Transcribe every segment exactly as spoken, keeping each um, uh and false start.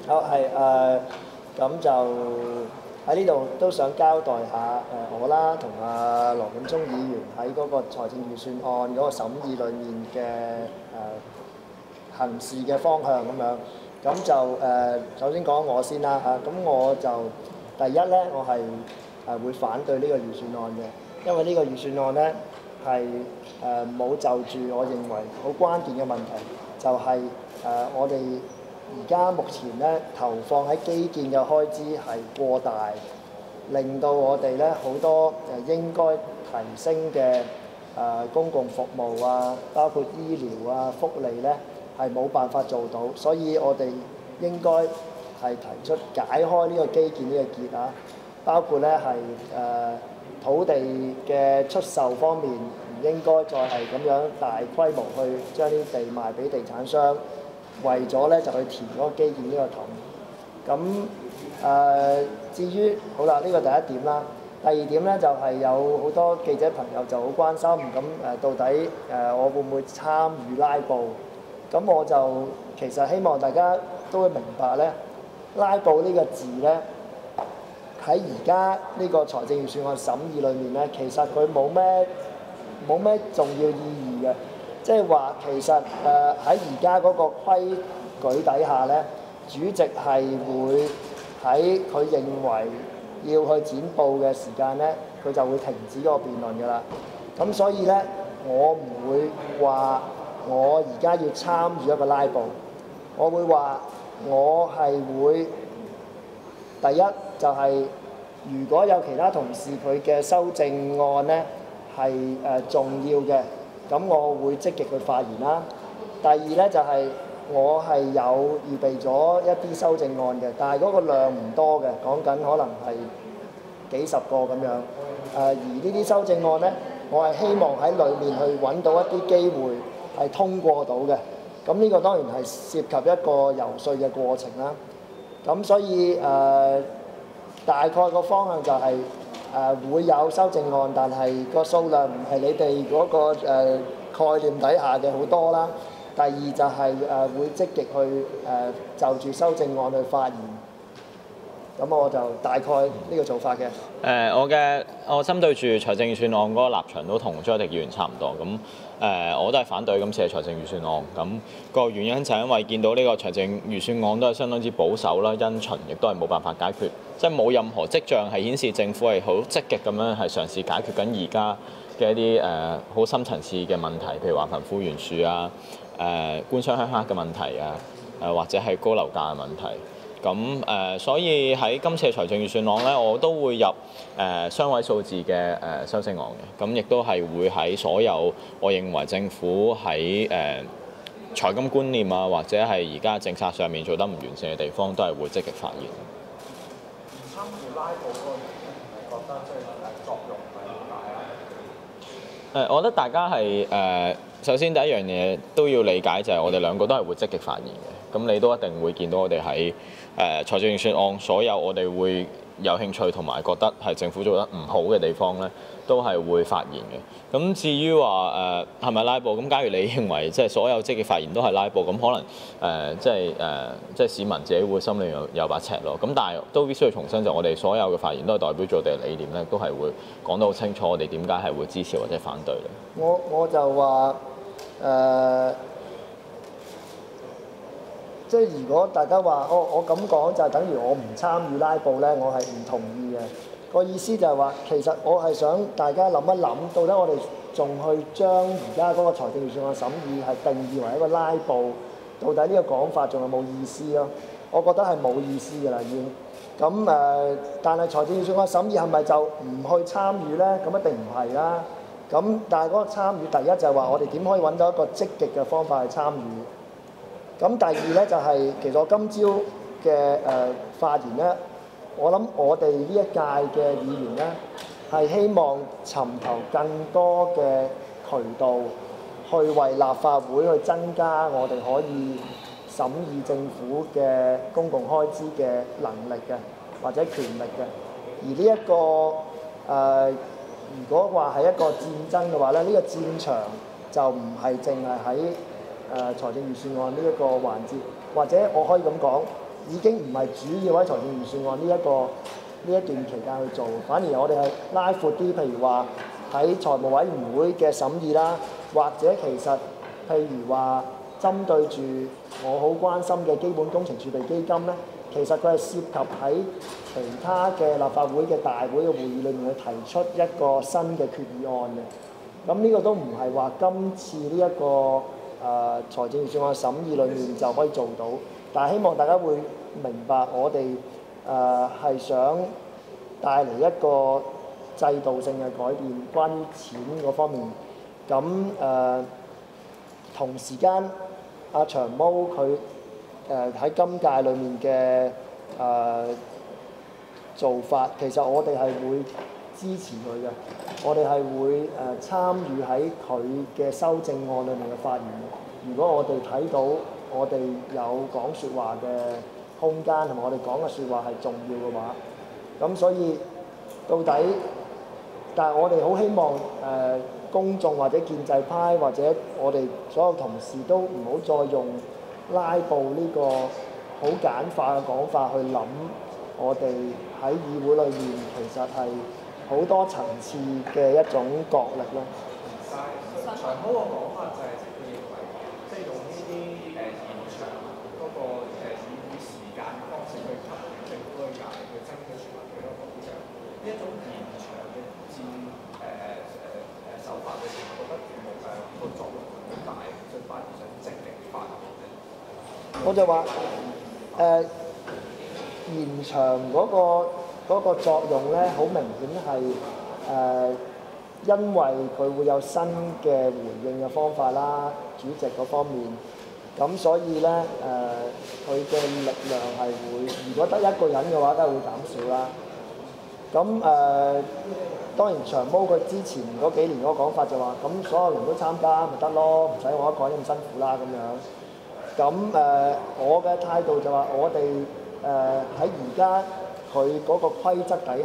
好係誒，咁、就喺呢度都想交代下誒、呃、我啦，同阿羅冠聰議員喺嗰個財政預算案嗰個審議裏面嘅誒、呃、行事嘅方向咁樣。咁就誒、呃，首先講我先啦嚇。咁、啊、我就第一咧，我係誒會反對呢個預算案嘅，因為呢個預算案咧係誒冇就住我認為好關鍵嘅問題，就係、是、誒、呃、我哋而家目前咧投放喺基建嘅開支係過大，令到我哋咧好多誒應該提升嘅誒、呃、公共服務啊，包括醫療啊、福利咧係冇辦法做到，所以我哋應該係提出解開呢個基建呢個結啊，包括咧係誒土地嘅出售方面唔應該再係咁樣大規模去將啲地賣俾地產商。為咗咧就去填嗰個基建呢個氹，咁誒、呃、至於好啦，呢、這個第一點啦。第二點咧就係、是、有好多記者朋友就好關心，咁誒、呃、到底誒、呃、我會唔會參與拉布？咁我就其實希望大家都會明白咧，拉布呢個字咧喺而家呢個財政預算案審議裏面咧，其實佢冇咩冇咩重要意義嘅。即係話其實誒喺而家嗰個規矩底下咧，主席係會喺佢認為要去剪布嘅時間咧，佢就會停止嗰個辯論㗎啦。咁所以咧，我唔會話我而家要參與一個拉布，我會話我係會第一就係、是、如果有其他同事佢嘅修正案咧係誒重要嘅。咁我會積極去發言啦。第二咧就係、是、我係有預備咗一啲修正案嘅，但係嗰個量唔多嘅，講緊可能係幾十個咁樣。誒、呃、而呢啲修正案咧，我係希望喺裡面去揾到一啲機會係通過到嘅。咁呢個當然係涉及一個游說嘅過程啦。咁所以誒、呃、大概個方向就係、是。誒、呃、會有修正案，但係個數量唔係你哋嗰、那個、呃、概念底下嘅好多啦。第二就係、是、誒、呃、會積極去誒、呃、就住修正案去發言。咁我就大概呢個做法嘅。誒、 呃，我嘅我針對住財政預算案嗰個立場都同張迪議員差唔多。咁誒、呃，我都係反對今次嘅財政預算案。咁、那個原因就係因為見到呢個財政預算案都係相當之保守啦，因循亦都係冇辦法解決。即係冇任何跡象係顯示政府係好積極咁樣係嘗試解決緊而家嘅一啲誒好深層次嘅問題，譬如話貧富懸殊啊、誒、呃、官商鄉黑嘅問題啊、誒、呃、或者係高樓價嘅問題。咁誒、呃，所以喺今次嘅財政預算案咧，我都會入誒、呃、雙位數字嘅誒、呃、修正案嘅。咁亦都係會喺所有我認為政府喺誒、呃、財金觀念啊，或者係而家政策上面做得唔完善嘅地方，都係會積極發言。 參與拉布嗰個係覺得即係作用係好大啊？ 誒，我覺得大家係誒、呃，首先第一樣嘢都要理解就係我哋兩個都係會積極發言嘅。咁你都一定會見到我哋喺誒財政預算案所有我哋會有興趣同埋覺得係政府做得唔好嘅地方咧，都係會發言嘅。咁至於話誒係咪拉布？咁假如你認為即係所有積極發言都係拉布，咁可能誒、呃、即係誒、呃、即係市民自己會心裏有有把尺咯。咁但係都必須要重申，就我哋所有嘅發言都係代表咗我哋嘅理念咧，都係會講得好清楚，我哋點解係會支持或者反對咧。 我我就話誒。呃即係如果大家話哦，我咁講就係等於我唔參與拉布咧，我係唔同意嘅。個意思就係話，其實我係想大家諗一諗，到底我哋仲去將而家嗰個財政預算案審議係定義為一個拉布，到底呢個講法仲有冇意思咯？我覺得係冇意思㗎啦，已經。咁誒、呃，但係財政預算案審議係咪就唔去參與咧？咁一定唔係啦。咁但係嗰個參與，第一就係話我哋點可以揾到一個積極嘅方法去參與。咁第二咧就係、是、其實我今朝嘅誒發言咧，我諗我哋呢一屆嘅議員咧係希望尋求更多嘅渠道，去為立法會去增加我哋可以審議政府嘅公共開支嘅能力嘅，或者權力嘅。而呢、這、一個誒、呃，如果話係一個戰爭嘅話咧，呢、這個戰場就唔係淨係喺誒財政預算案呢一個環節，或者我可以咁講， 已經唔係主要喺財政預算案呢一個呢一段期間去做，反而我哋係拉闊啲，譬如話喺財務委員會嘅審議啦，或者其實譬如話針對住我好關心嘅基本工程儲備基金咧，其實佢係涉及喺其他嘅立法會嘅大會嘅會議裏面去提出一個新嘅決議案嘅。咁呢個都唔係話今次呢、這、一個誒、呃、財政預算案審議裏面就可以做到，但係希望大家會明白我哋誒係想帶嚟一個制度性嘅改變，關於錢嗰方面。咁誒、呃、同時間，阿長毛佢誒喺今屆裏面嘅誒、呃、做法，其實我哋係會支持佢嘅，我哋係會誒、呃、參與喺佢嘅修正案裏面嘅發言。如果我哋睇到我哋有講説話嘅空間，同埋我哋講嘅説話係重要嘅話，咁所以到底，但係我哋好希望誒、呃、公眾或者建制派或者我哋所有同事都唔好再用拉布呢個好簡化嘅講法去諗，我哋喺議會裏面其實係好多層次嘅一種角力咯。 長毛個講法就係即係佢認為，即係用呢啲誒延長嗰個誒議會時間方式去吸引政府嘅壓力，去爭取選民嘅一個保障。呢一種延長嘅戰誒誒誒手法嘅時候，覺得誒個作用好大，就反而想積極化。 我就話誒、呃、延長嗰、個嗰、個作用咧，好明顯係誒。呃因為佢會有新嘅回應嘅方法啦，主席嗰方面，咁所以咧誒，佢、呃、嘅力量係會，如果得一個人嘅話，梗係會減少啦。咁誒、呃，當然長毛佢之前嗰幾年嗰個講法就話，咁所有人都參加咪得咯，唔使我一個人咁辛苦啦咁樣。咁誒、呃，我嘅態度就話，我哋誒喺而家佢嗰個規則底下，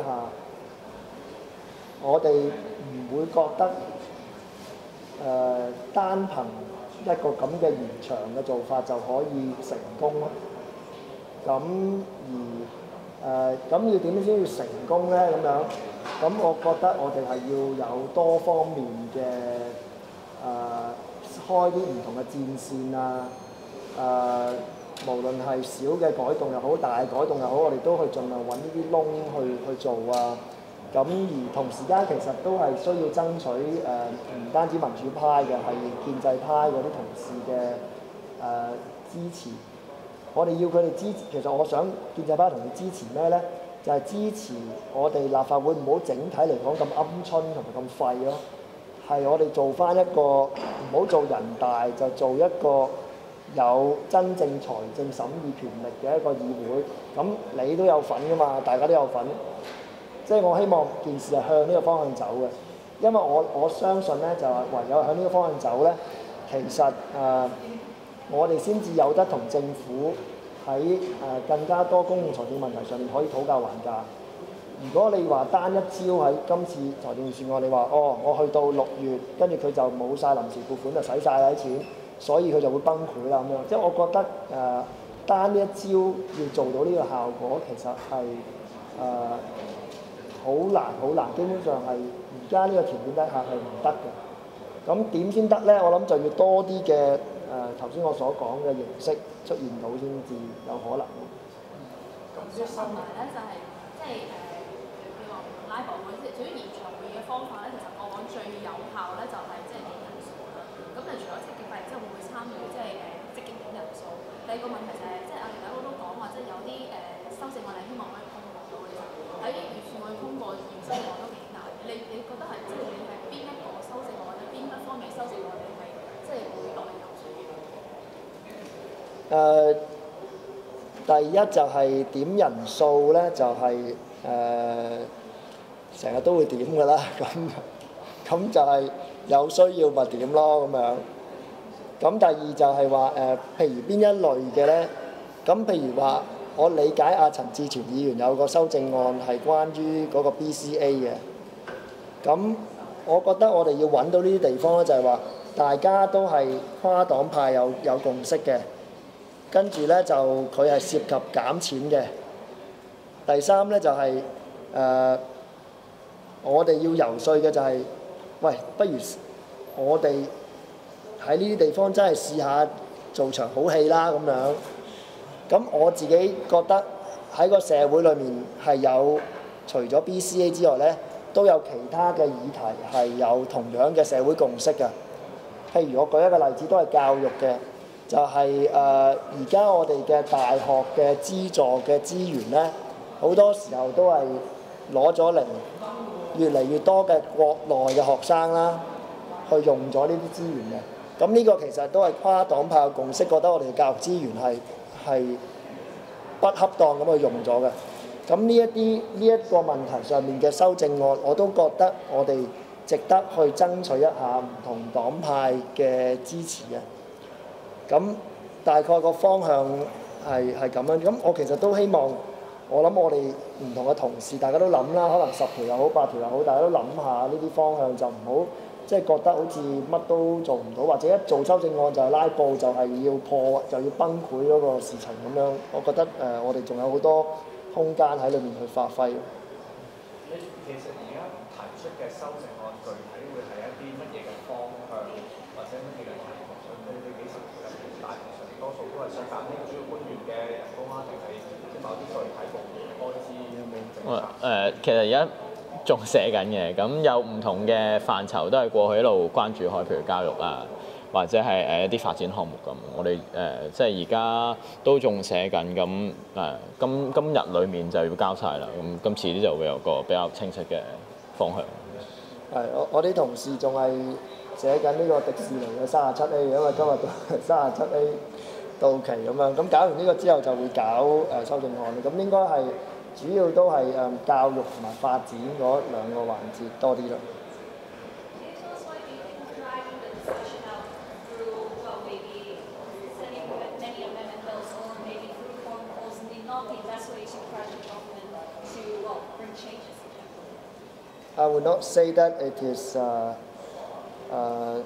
我哋唔會覺得誒、呃、單憑一個咁嘅延長嘅做法就可以成功咯。咁而誒咁、呃、要點先要成功咧？咁樣咁我覺得我哋係要有多方面嘅誒、呃、開啲唔同嘅戰線啊！誒、呃、無論係小嘅改動又好，大改動又好，我哋都去盡量揾呢啲窿去去做啊！咁而同時間其實都係需要爭取誒，唔、呃、單止民主派嘅，係建制派嗰啲同事嘅誒、呃、支持。我哋要佢哋支持，其實我想建制派同佢支持咩咧？就係、是、支持我哋立法會唔好整體嚟講咁鵪鶉同埋咁廢咯。係我哋做翻一個唔好做人大，就做一個有真正財政審議權力嘅一個議會。咁你都有份噶嘛？大家都有份。即係我希望件事係向呢個方向走嘅，因為我我相信咧就係唯有向呢個方向走咧，其實誒、呃、我哋先至有得同政府喺誒、呃、更加多公共財政問題上面可以討價還價。如果你話單一招喺今次財政預算案，你話哦，我去到六月，跟住佢就冇晒臨時撥款就使晒啦啲錢，所以佢就會崩潰啦咁樣。即係我覺得誒、呃、單呢一招要做到呢個效果，其實係誒。呃好難好難，基本上係而家呢個條件底下係唔得嘅。咁點先得咧？我諗就要多啲嘅誒頭先我所講嘅形式出現到先至有可能。 咁同埋咧就係即係誒，你話唔同拉布會，即係至於延長會議嘅方法咧，其實過往最有效咧就係即係點人數啦。咁誒除咗積極發言之後，會唔會參與即係誒積極點人數？第二個問題就係、是、即係阿梁大哥都講話，即係有啲誒、呃、修正案係希望可以通過到嘅。喺預算案通過預算案都幾難。你你覺得係即係你係邊一個修正案或者邊一方面修正案你係即係會落嚟游説嘅？ 誒，第一就係點人數咧，就係誒成日都會點㗎啦。咁咁就係有需要咪點咯咁樣。咁第二就係話誒，譬如邊一類嘅咧？咁譬如話。我理解阿陳志全議員有個修正案係關於嗰個 B C A 嘅，咁我覺得我哋要揾到呢啲地方咧，就係話大家都係跨黨派有有共識嘅， 跟住咧就佢係涉及減錢嘅。第三咧就係、是、誒、呃、我哋要游說嘅就係、是，喂，不如我哋喺呢啲地方真係試下做場好戲啦咁樣。咁我自己覺得喺個社會裏面係有除咗 B C A 之外咧，都有其他嘅議題係有同樣嘅社會共識嘅。譬如我舉一個例子，都係教育嘅，就係誒而家我哋嘅大學嘅資助嘅資源咧，好多時候都係攞咗嚟越嚟越多嘅國內嘅學生啦，去用咗呢啲資源嘅。咁呢個其實都係跨黨派嘅共識，覺得我哋嘅教育資源係係不恰當咁去用咗嘅。咁呢一啲呢一個問題上面嘅修正案，我都覺得我哋值得去爭取一下唔同黨派嘅支持嘅。咁大概個方向係係咁樣。咁我其實都希望，我諗我哋唔同嘅同事大家都諗啦，可能十條又好，八條又好，大家都諗下呢啲方向，就唔好即係覺得好似乜都做唔到，或者一做修正案就係拉布，就係要破，就要崩潰嗰個事情咁樣。我覺得誒、呃，我哋仲有好多空間喺裏面去發揮。 其實而家提出嘅修正案，具體會係一啲乜嘢嘅方向，或者乜嘢嘅題目？你哋幾十條入邊，大部分多數都係想減輕主要官員嘅人工啊，定係即係某啲具體部門嘅開支有冇政策？ 誒，其實而家仲寫緊嘅，咁有唔同嘅範疇都係過去一路關注開，譬如教育啊，或者係誒一啲發展項目咁。我哋誒、呃、即係而家都仲寫緊，咁誒、呃、今今日裡面就要交晒啦。咁今次呢就會有個比較清晰嘅方向。 係，我我啲同事仲係寫緊呢個迪士尼嘅三十七 A，因為今日都三十七 A 到期咁樣。咁搞完呢個之後就會搞誒、呃、修正案。咁應該係主要都係誒、呃、教育同埋發展嗰兩個環節多啲咯。I would not say that it is uh, uh,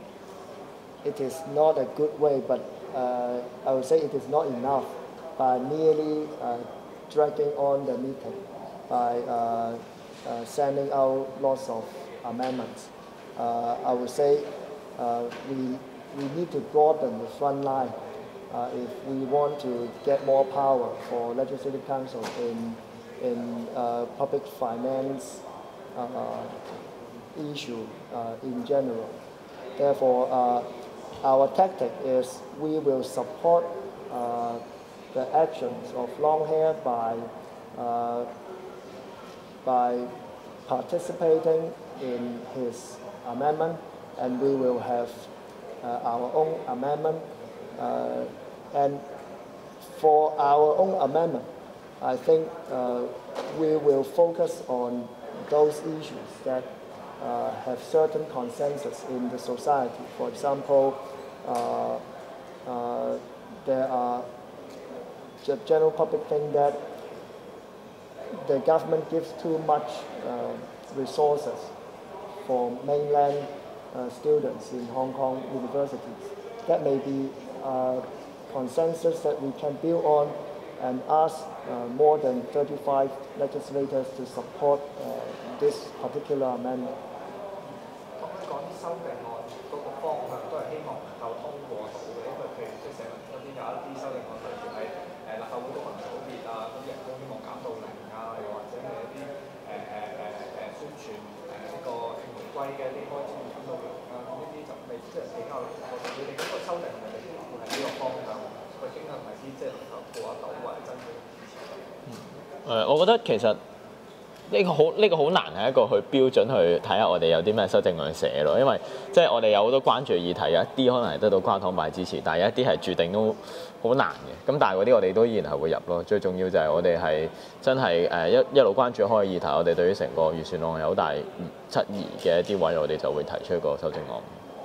it is not a good way, but uh, I would say it is not enough by merely uh, dragging on the meeting by uh, uh, sending out lots of amendments. Uh, I would say uh, we we need to broaden the front line uh, if we want to get more power for legislative council in in uh, public finance. Uh, issue uh, in general. Therefore, uh, our tactic is we will support uh, the actions of Longhair by uh, by participating in his amendment, and we will have uh, our own amendment. Uh, and for our own amendment, I think uh, we will focus on those issues that uh, have certain consensus in the society. For example, uh, uh, there are the general public think that the government gives too much uh, resources for mainland uh, students in Hong Kong universities. That may be a consensus that we can build on and ask uh, more than thirty-five legislators to support uh, this particular amendment. 咁佢講啲修正案嗰個方向都係希望能夠通過到嘅，因為譬如即係成日嗰啲有一啲修正案，例如係誒立法會功能組別啊，咁人工希望減到零啊，又或者係一啲誒誒誒誒宣傳誒呢個慶回歸嘅一啲開支減到零啊，咁呢啲就未即係比較難過。你哋嗰個修正係咪會係呢個方向？佢傾向係啲即係能夠過得到或者爭取支持？ 誒，我覺得其實呢個好呢、呢個好難係一個去標準去睇下我哋有啲咩修正案寫咯，因為即係我哋有好多關注議題，有一啲可能係得到跨黨派支持，但係有一啲係注定都好難嘅。咁但係嗰啲我哋都依然係會入咯。最重要就係我哋係真係誒一一路關注開嘅議題，我哋對於成個預算案有好大質疑嘅一啲位，我哋就會提出一個修正案。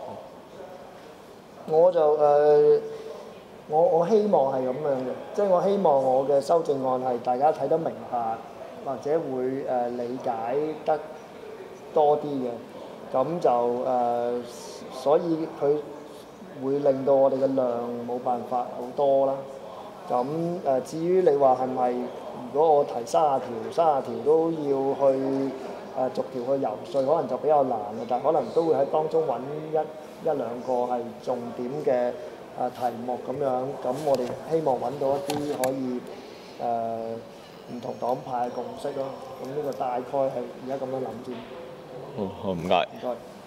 我就誒、呃，我我希望係咁樣嘅，即係我希望我嘅修正案係大家睇得明白。或者會誒、呃、理解得多啲嘅，咁就誒、呃，所以佢會令到我哋嘅量冇辦法好多啦。咁誒、呃，至於你話係咪，如果我提三十條，三十條都要去誒、呃、逐條去游説，可能就比較難啦。但係可能都會喺當中揾一一兩個係重點嘅誒、呃、題目咁樣。咁我哋希望揾到一啲可以誒唔、呃、同黨派嘅共識咯。咁呢個大概係而家咁樣諗住。 好，好唔該。 唔該。